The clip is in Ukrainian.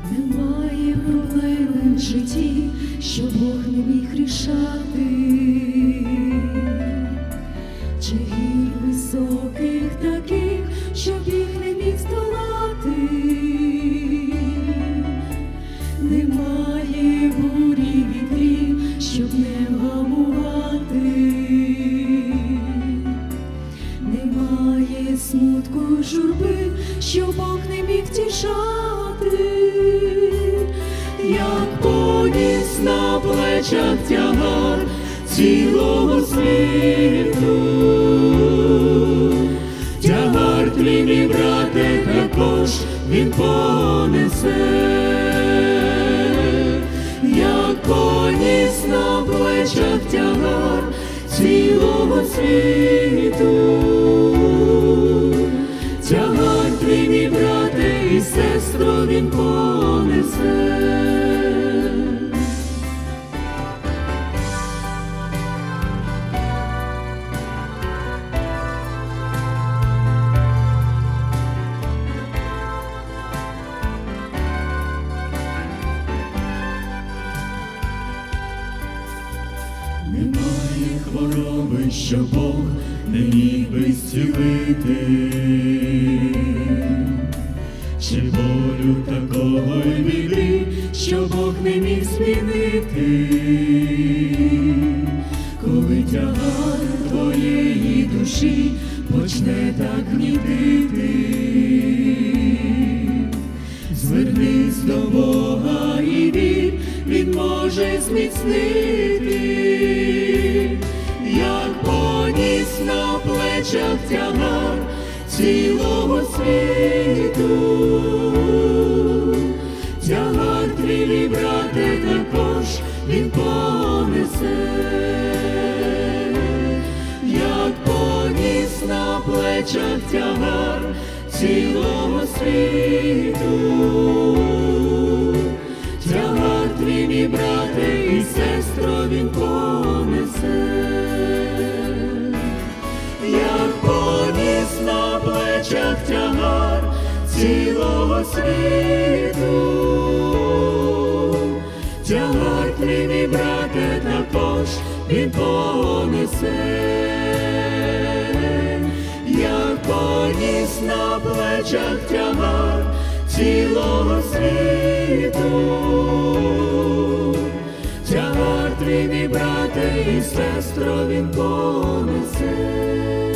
Немає проблеми в житті, що Бог не міг рішати, чи гір високих таких, щоб їх не міг здолати. Немає бурі вітрів, щоб не вгамувати. Немає смутку журби, що Бог не міг втішати. Як поніс на плечах тягар цілого світу, тягар твій, мій брате, також він понесе. Як поніс на плечах тягар цілого світу, тягар твій, мій брате і сестро, він понесе. Немає хвороби, що Бог не міг би зцілити, чи болю такого й біди, що Бог не міг змінити. Коли тягар твоєї душі почне так гнітити, звернись до Бога і вір, він може зміцнити. Як поніс на плечах тягар цілого світу, тягар твій, мій брате, також він понесе. Як поніс на плечах тягар цілого світу, тягар твій, мій брате і сестро, він понесе. Як поніс на плечах тягар цілого світу, тягар твій, мій брате, також він понесе. Як поніс на плечах тягар цілого світу, тягар твій, мій брате і сестро, він понесе.